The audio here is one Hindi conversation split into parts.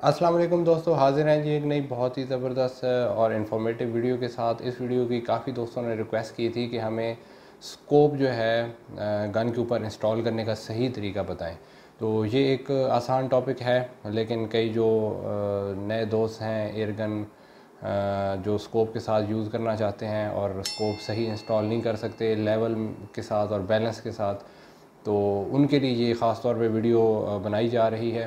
अस्सलाम वालेकुम दोस्तों, हाज़िर हैं जी एक नई बहुत ही ज़बरदस्त और इन्फॉर्मेटिव वीडियो के साथ। इस वीडियो की काफ़ी दोस्तों ने रिक्वेस्ट की थी कि हमें स्कोप जो है गन के ऊपर इंस्टॉल करने का सही तरीका बताएं। तो ये एक आसान टॉपिक है, लेकिन कई जो नए दोस्त हैं एयरगन जो स्कोप के साथ यूज़ करना चाहते हैं और स्कोप सही इंस्टॉल नहीं कर सकते लेवल के साथ और बैलेंस के साथ, तो उनके लिए ये ख़ास तौर पे वीडियो बनाई जा रही है।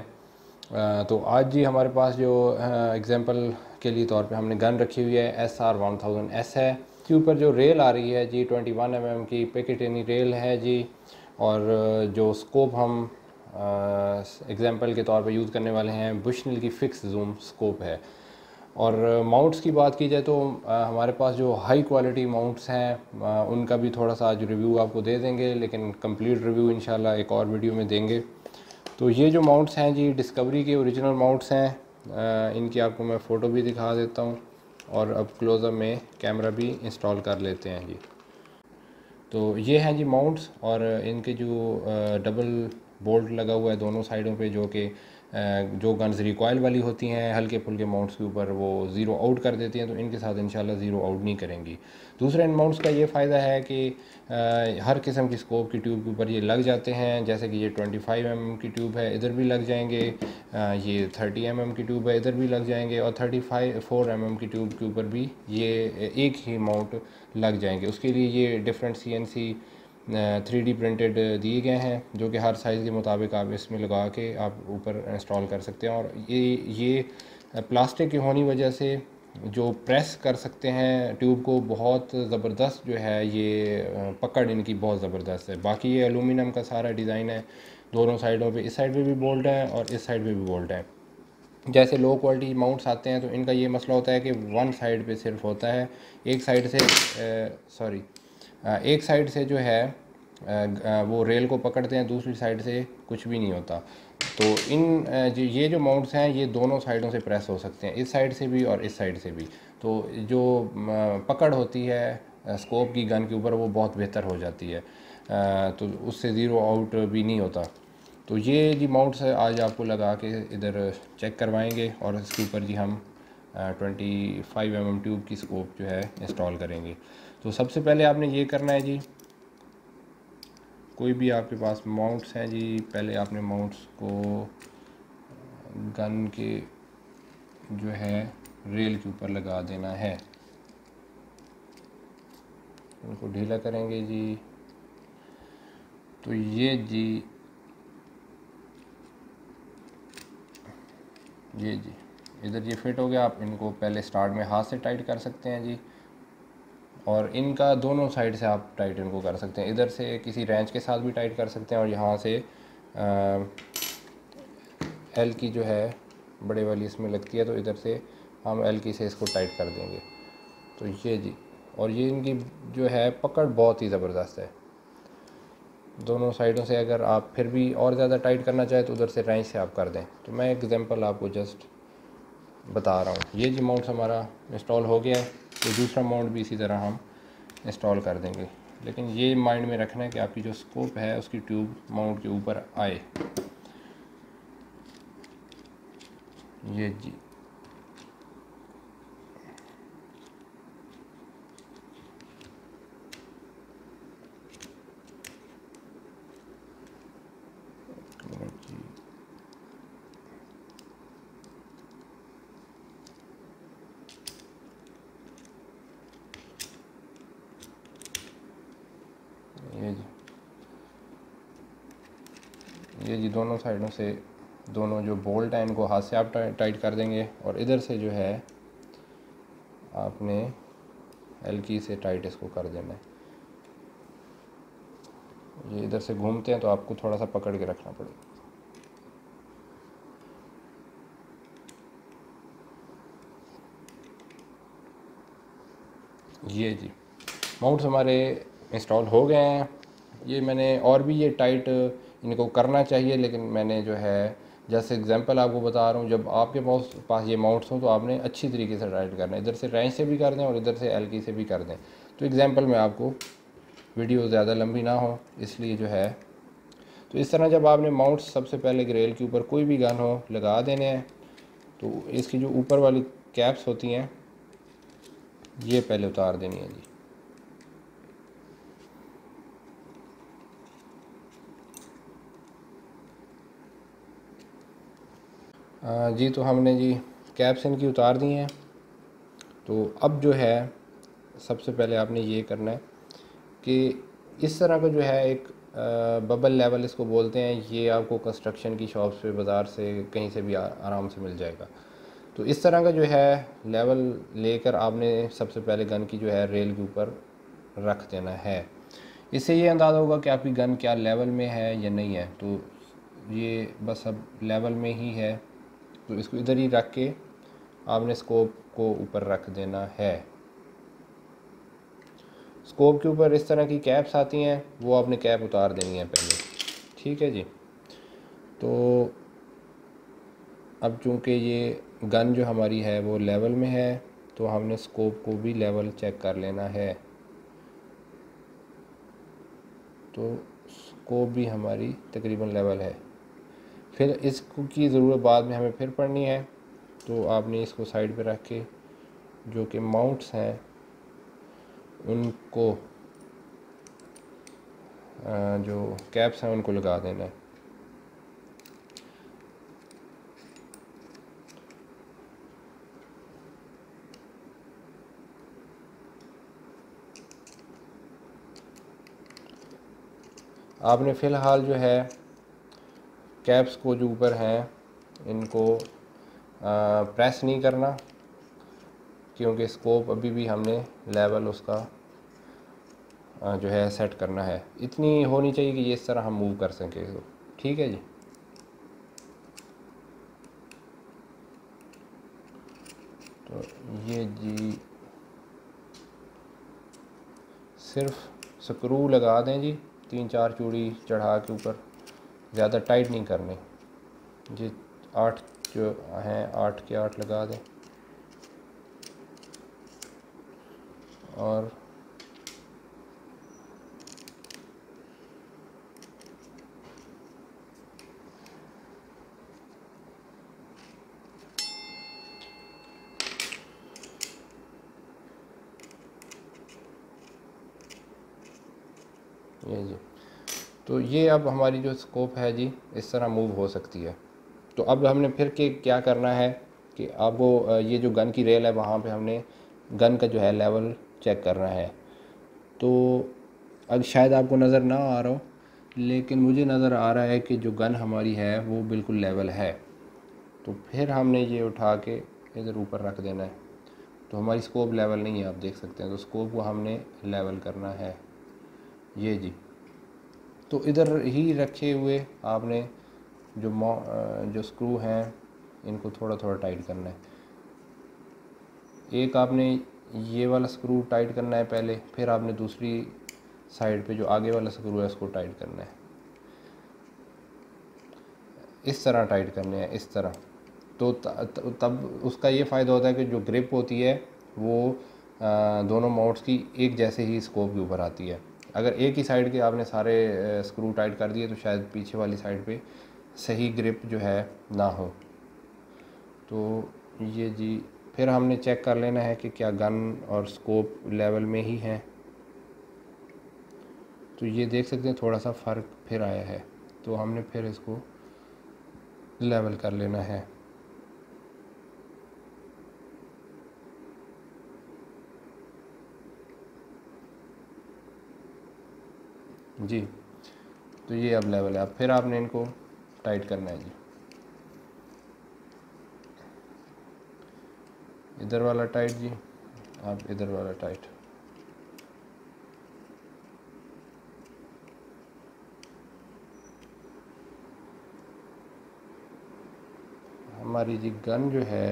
तो आज जी हमारे पास जो एग्ज़ाम्पल के लिए तौर पे हमने गन रखी हुई है SR1000S है। इसके ऊपर जो रेल आ रही है जी 21 mm की पिकेटिनी रेल है जी। और जो स्कोप हम एग्ज़ाम्पल के तौर पे यूज़ करने वाले हैं बुशनेल की फ़िक्स जूम स्कोप है। और माउंट्स की बात की जाए तो हमारे पास जो हाई क्वालिटी माउंट्स हैं उनका भी थोड़ा सा आज रिव्यू आपको दे देंगे, लेकिन कंप्लीट रिव्यू इंशाल्लाह एक और वीडियो में देंगे। तो ये जो माउंट्स हैं जी डिस्कवरी के ओरिजिनल माउंट्स हैं। इनकी आपको मैं फ़ोटो भी दिखा देता हूँ और अब क्लोज़अप में कैमरा भी इंस्टॉल कर लेते हैं जी। तो ये हैं जी माउंट्स और इनके जो डबल बोल्ट लगा हुआ है दोनों साइडों पे, जो कि जो गन्स रिकॉयल वाली होती हैं हल्के फुल्के माउंट्स के ऊपर वो ज़ीरो आउट कर देती हैं, तो इनके साथ इंशाल्लाह ज़ीरो आउट नहीं करेंगी। दूसरे इन माउंट्स का ये फ़ायदा है कि हर किस्म की स्कोप की ट्यूब के ऊपर ये लग जाते हैं। जैसे कि ये 25 mm की ट्यूब है, इधर भी लग जाएंगे। ये 30 mm की ट्यूब है, इधर भी लग जाएंगे। और 4 mm की ट्यूब के ऊपर भी ये एक ही माउंट लग जाएंगे। उसके लिए ये डिफरेंट CNC 3D प्रिंटेड दिए गए हैं, जो कि हर साइज़ के मुताबिक आप इसमें लगा के आप ऊपर इंस्टॉल कर सकते हैं। और ये प्लास्टिक की होने वजह से जो प्रेस कर सकते हैं ट्यूब को, बहुत ज़बरदस्त जो है ये पकड़ इनकी बहुत ज़बरदस्त है। बाकी ये एलुमिनियम का सारा डिज़ाइन है, दोनों साइडों पे, इस साइड पे भी बोल्ट है और इस साइड पे भी बोल्ट है। जैसे लो क्वालिटी माउंट्स आते हैं तो इनका ये मसला होता है कि वन साइड पे सिर्फ होता है, एक साइड से एक साइड से जो है वो रेल को पकड़ते हैं, दूसरी साइड से कुछ भी नहीं होता। तो ये जो माउंट्स हैं ये दोनों साइडों से प्रेस हो सकते हैं, इस साइड से भी और इस साइड से भी। तो जो पकड़ होती है स्कोप की गन के ऊपर वो बहुत बेहतर हो जाती है, तो उससे ज़ीरो आउट भी नहीं होता। तो ये जी माउंट्स है आज आपको लगा के इधर चेक करवाएंगे और इसके ऊपर जी हम 25 mm ट्यूब की स्कोप जो है इंस्टॉल करेंगे। तो सबसे पहले आपने ये करना है जी, कोई भी आपके पास माउंट्स हैं जी, पहले आपने माउंट्स को गन के जो है रेल के ऊपर लगा देना है। उनको ढीला करेंगे जी। तो ये जी इधर ये फिट हो गया। आप इनको पहले स्टार्ट में हाथ से टाइट कर सकते हैं जी, और इनका दोनों साइड से आप टाइट इनको कर सकते हैं। इधर से किसी रेंच के साथ भी टाइट कर सकते हैं, और यहाँ से एल की जो है बड़े वाली इसमें लगती है, तो इधर से हम एल की से इसको टाइट कर देंगे। तो ये जी, और ये इनकी जो है पकड़ बहुत ही ज़बरदस्त है दोनों साइडों से। अगर आप फिर भी और ज़्यादा टाइट करना चाहें तो उधर से रेंच से आप कर दें। तो मैं एग्जांपल आपको जस्ट बता रहा हूँ। ये जी माउंट हमारा इंस्टॉल हो गया है, तो दूसरा माउंट भी इसी तरह हम इंस्टॉल कर देंगे। लेकिन ये माइंड में रखना है कि आपकी जो स्कोप है उसकी ट्यूब माउंट के ऊपर आए। ये जी ये जी दोनों साइडों से दोनों जो बोल्ट हैं इनको हाथ से आप टाइट कर देंगे, और इधर से जो है आपने हल्की से टाइट इसको कर देना है। ये इधर से घूमते हैं तो आपको थोड़ा सा पकड़ के रखना पड़ेगा। ये जी माउंट्स हमारे इंस्टॉल हो गए हैं। ये मैंने और भी ये टाइट इनको करना चाहिए, लेकिन मैंने जो है जैसे एग्जांपल आपको बता रहा हूँ, जब आपके पास ये माउंट्स हों तो आपने अच्छी तरीके से टाइट करना है। इधर से रेंच से भी कर दें और इधर से एलकी से भी कर दें। तो एग्जांपल में आपको वीडियो ज़्यादा लंबी ना हो इसलिए जो है, तो इस तरह जब आपने माउंट्स सबसे पहले ग्रेल के ऊपर कोई भी गन हो लगा देने हैं, तो इसकी जो ऊपर वाली कैप्स होती हैं ये पहले उतार देनी है जी। जी तो हमने जी कैप्स इनकी उतार दी हैं। तो अब जो है सबसे पहले आपने ये करना है कि इस तरह का जो है एक बबल लेवल इसको बोलते हैं, ये आपको कंस्ट्रक्शन की शॉप्स पे बाज़ार से कहीं से भी आराम से मिल जाएगा। तो इस तरह का जो है लेवल लेकर आपने सबसे पहले गन की जो है रेल के ऊपर रख देना है। इससे ये अंदाज़ा होगा कि आपकी गन क्या लेवल में है या नहीं है। तो ये बस अब लेवल में ही है, तो इसको इधर ही रख के आपने स्कोप को ऊपर रख देना है। स्कोप के ऊपर इस तरह की कैप्स आती हैं, वो आपने कैप उतार देनी है पहले, ठीक है जी। तो अब चूँकि ये गन जो हमारी है वो लेवल में है, तो हमने स्कोप को भी लेवल चेक कर लेना है। तो स्कोप भी हमारी तकरीबन लेवल है। फिर इसको की ज़रूरत बाद में हमें फिर पड़नी है। तो आपने इसको साइड पे रख के जो कि माउंट्स हैं उनको जो कैप्स हैं उनको लगा देना है। आपने फ़िलहाल जो है कैप्स को जो ऊपर हैं इनको प्रेस नहीं करना, क्योंकि स्कोप अभी भी हमने लेवल उसका जो है सेट करना है। इतनी होनी चाहिए कि ये इस तरह हम मूव कर सकें। तो ठीक है जी। तो ये जी सिर्फ स्क्रू लगा दें जी, 3-4 चूड़ी चढ़ा के ऊपर, ज़्यादा टाइट नहीं करने जी। 8 जो हैं 8 के 8 लगा दें और ये जी। तो ये अब हमारी जो स्कोप है जी इस तरह मूव हो सकती है। तो अब हमने फिर के क्या करना है कि आपको ये जो गन की रेल है वहाँ पे हमने गन का जो है लेवल चेक करना है। तो अब शायद आपको नज़र ना आ रहा हो, लेकिन मुझे नज़र आ रहा है कि जो गन हमारी है वो बिल्कुल लेवल है। तो फिर हमने ये उठा के इधर ऊपर रख देना है। तो हमारी स्कोप लेवल नहीं है, आप देख सकते हैं। तो स्कोप को हमने लेवल करना है, ये जी। तो इधर ही रखे हुए आपने जो स्क्रू हैं इनको थोड़ा थोड़ा टाइट करना है। एक आपने ये वाला स्क्रू टाइट करना है पहले, फिर आपने दूसरी साइड पे जो आगे वाला स्क्रू है उसको टाइट करना है। इस तरह टाइट करने हैं, इस तरह। तो तब उसका ये फ़ायदा होता है कि जो ग्रिप होती है वो दोनों माउंट्स की एक जैसे ही स्कोप के ऊपर आती है। अगर एक ही साइड के आपने सारे स्क्रू टाइट कर दिए तो शायद पीछे वाली साइड पे सही ग्रिप जो है ना हो। तो ये जी फिर हमने चेक कर लेना है कि क्या गन और स्कोप लेवल में ही है। तो ये देख सकते हैं थोड़ा सा फ़र्क फिर आया है, तो हमने फिर इसको लेवल कर लेना है जी। तो ये अब लेवल है। अब फिर आपने इनको टाइट करना है जी। इधर वाला टाइट जी, आप इधर वाला टाइट। हमारी जी गन जो है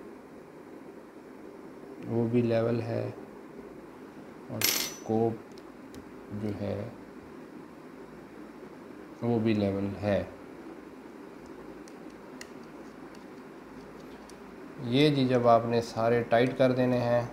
वो भी लेवल है और स्कोप जो है वो भी लेवल है। ये जी जब आपने सारे टाइट कर देने हैं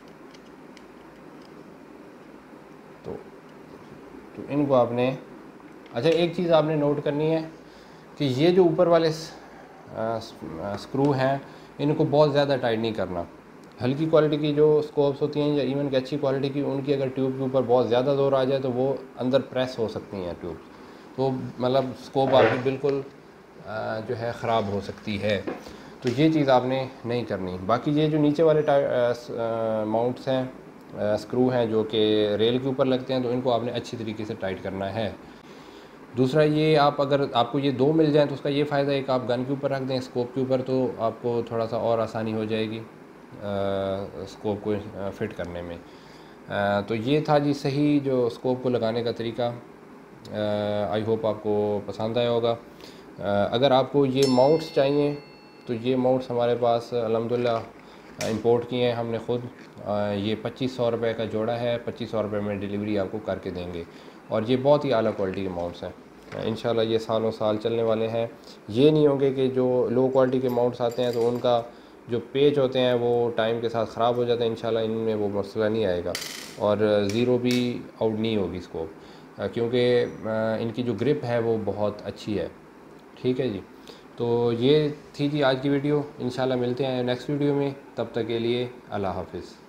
तो इनको आपने अच्छा, एक चीज़ आपने नोट करनी है कि ये जो ऊपर वाले स्क्रू हैं, इनको बहुत ज़्यादा टाइट नहीं करना। हल्की क्वालिटी की जो स्कोप्स होती हैं या इवन कि अच्छी क्वालिटी की, उनकी अगर ट्यूब के ऊपर बहुत ज़्यादा जोर आ जाए तो वो अंदर प्रेस हो सकती हैं ट्यूब, तो मतलब स्कोप आपकी बिल्कुल जो है ख़राब हो सकती है। तो ये चीज़ आपने नहीं करनी। बाकी ये जो नीचे वाले माउंट्स हैं, स्क्रू हैं जो कि रेल के ऊपर लगते हैं, तो इनको आपने अच्छी तरीके से टाइट करना है। दूसरा ये, आप अगर आपको ये दो मिल जाएँ तो उसका ये फ़ायदा है कि आप गन के ऊपर रख दें, स्कोप के ऊपर, तो आपको थोड़ा सा और आसानी हो जाएगी स्कोप को फिट करने में। तो ये था जी सही जो स्कोप को लगाने का तरीका। आई होप आपको पसंद आया होगा। अगर आपको ये माउंट्स चाहिए तो ये माउंट्स हमारे पास अल्हम्दुलिल्लाह इंपोर्ट किए हैं हमने ख़ुद। ये 2500 रुपये का जोड़ा है, 2500 रुपये में डिलीवरी आपको करके देंगे, और ये बहुत ही आला क्वालिटी के माउंट्स हैं। इंशाल्लाह ये सालों साल चलने वाले हैं। ये नहीं होंगे कि जो लो क्वालिटी के माउंट्स आते हैं तो उनका जो पेच होते हैं वो टाइम के साथ ख़राब हो जाते हैं। इंशाल्लाह इनमें वो मसला नहीं आएगा, और ज़ीरो भी आउट नहीं होगी इसको, क्योंकि इनकी जो ग्रिप है वो बहुत अच्छी है। ठीक है जी, तो ये थी जी आज की वीडियो। इंशाल्लाह मिलते हैं नेक्स्ट वीडियो में, तब तक के लिए अल्लाह हाफ़िज़।